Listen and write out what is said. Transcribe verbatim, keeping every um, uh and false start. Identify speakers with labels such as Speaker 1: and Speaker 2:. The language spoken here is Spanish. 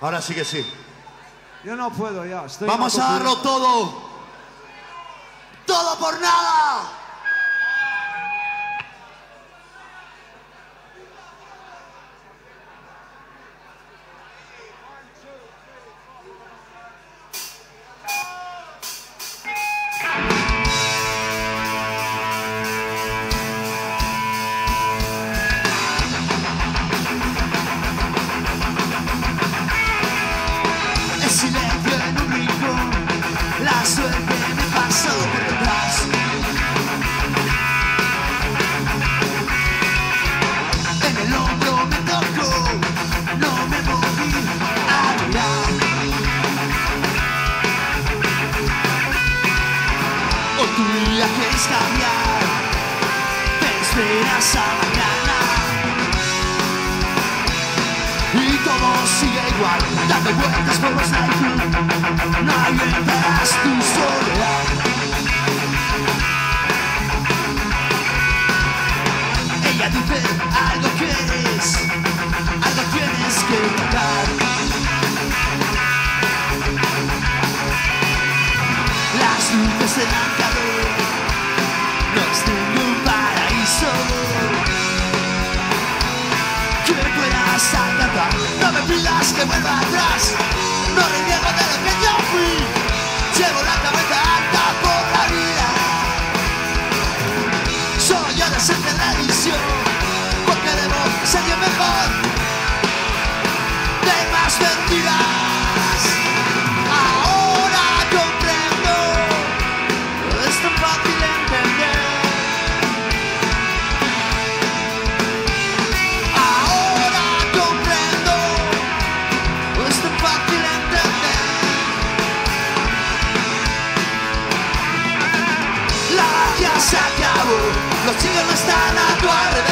Speaker 1: Ahora sí que sí.
Speaker 2: Yo no puedo ya. Estoy
Speaker 1: Vamos a darlo todo. Todo por nada.
Speaker 3: esperas a mañana y todo sigue igual, dando vueltas por los nights. No aguantarás tu soledad. Ella dice algo quieres, algo tienes que tocar. Las luces del arcade no es ningún paraíso que puedas alcanzar. No me pidas que vuelva atrás, no reniego de lo que yo fui. Llevo la cabeza alta por la vida, soy yo de ser televisión, porque debo ser yo mejor, de más mentiras. Los chicos no están a tu alrededor.